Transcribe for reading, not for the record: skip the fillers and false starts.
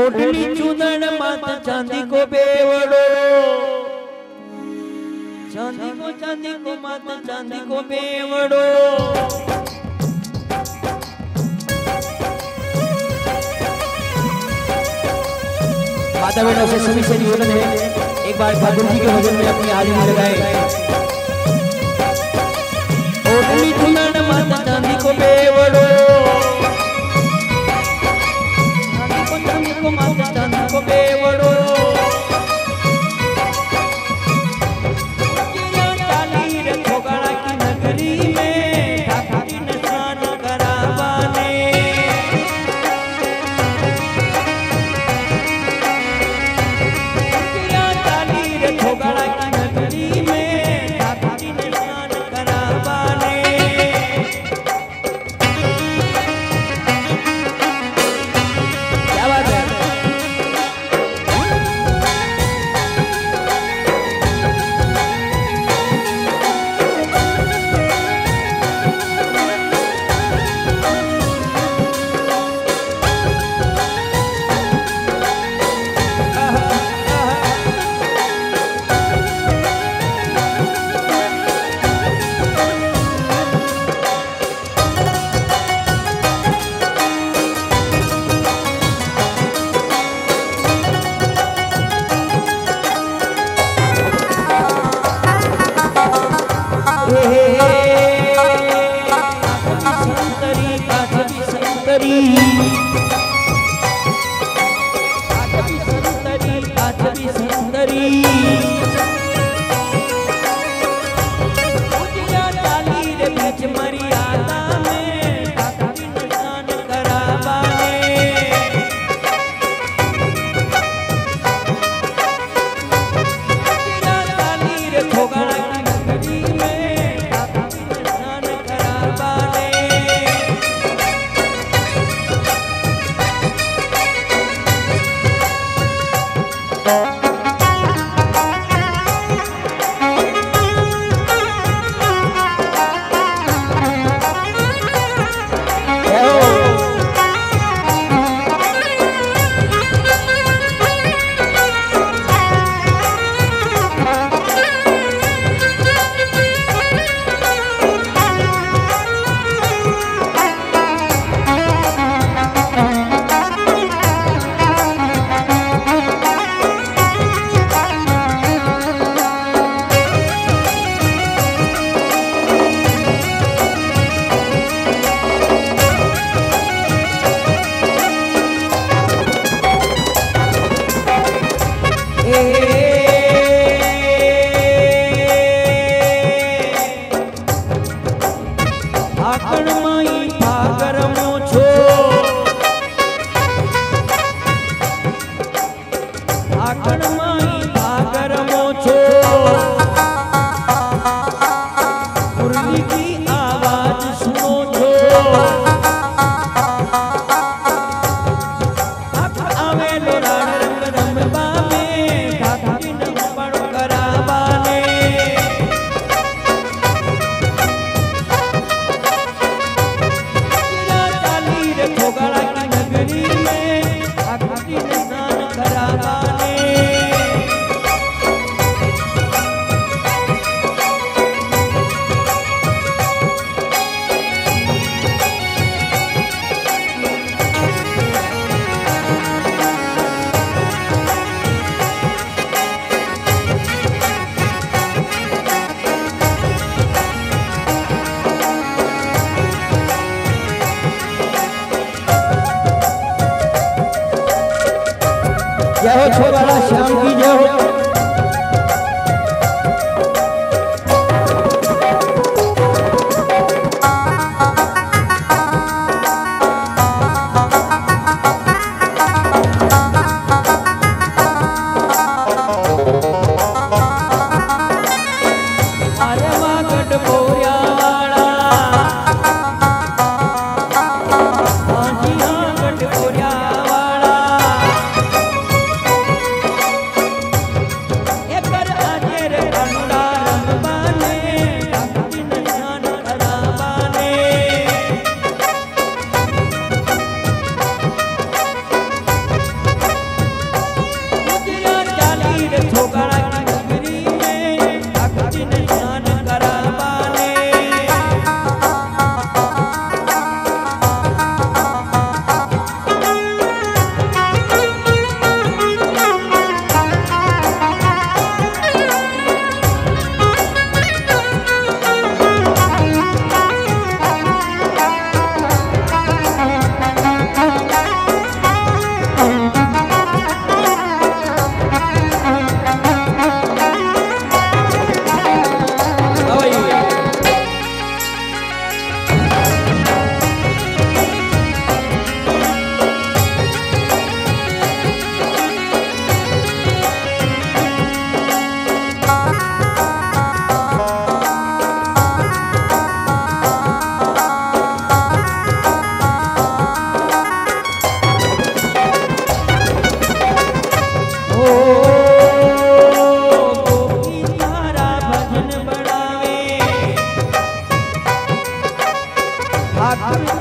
ओढ़नी चुनर मात चांदी को बेवड़ो, चांदी को मात चांदी को बेवड़ो। माता बहनों से सभी से निवेदन है, एक बार ठाकुर जी के भजन में अपनी हाजिरी लगाए। ओढ़नी चुनर मात चांदी को बेवड़ो, चांदी को मात चांदी को बेवड़ो। चाली रे ठोकरा की नगरी में ठाकुर जी ने स्नान करावाने। चाली रे ठोकरा की नगरी में ठाकुर जी ने स्नान करावाने। क्या बात है? जय हो छोरा श्याम की जय हो। ठाकुर